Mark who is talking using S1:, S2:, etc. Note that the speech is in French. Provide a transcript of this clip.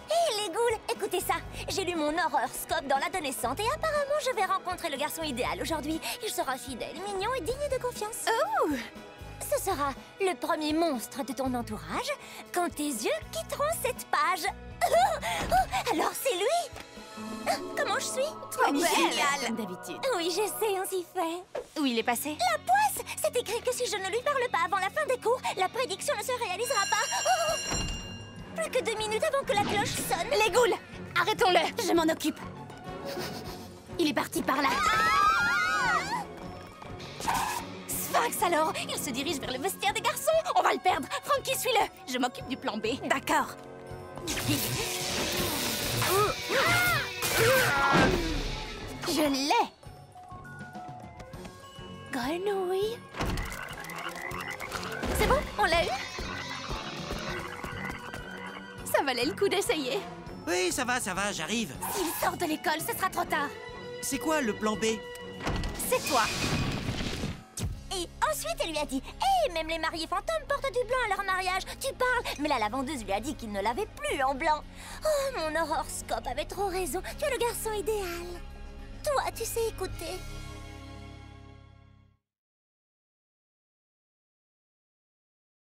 S1: Hé les ghouls, écoutez ça. J'ai lu mon horoscope dans l'adolescente et apparemment je vais rencontrer le garçon idéal aujourd'hui. Il sera fidèle, mignon et digne de confiance.
S2: Oh!
S1: Ce sera le premier monstre de ton entourage quand tes yeux quitteront cette page. Alors c'est lui. Comment je suis?
S2: Trop belle!
S1: Génial!
S2: Comme d'habitude.
S1: Oui, je sais, on s'y fait.
S2: Où il est passé?
S1: La poisse! C'est écrit que si je ne lui parle pas avant la fin des cours, la prédiction ne se réalisera pas. Oh! Plus que 2 minutes avant que la cloche sonne.
S2: Les ghouls! Arrêtons-le! Je m'en occupe. Il est parti par là. Sphinx alors! Il se dirige vers le vestiaire des garçons! On va le perdre! Frankie, suis-le! Je m'occupe du plan B. D'accord. Je l'ai! Grenouille! C'est bon? On l'a eu? Ça valait le coup d'essayer.
S3: Oui, ça va, j'arrive.
S2: S'il sort de l'école, ce sera trop tard.
S3: C'est quoi le plan B?
S2: C'est toi.
S1: Et ensuite, elle lui a dit « Hé, même les mariés fantômes portent du blanc à leur mariage, tu parles !» Mais la lavandeuse lui a dit qu'il ne l'avait plus en blanc. Oh, mon horoscope avait trop raison, tu es le garçon idéal. Toi, tu sais écouter.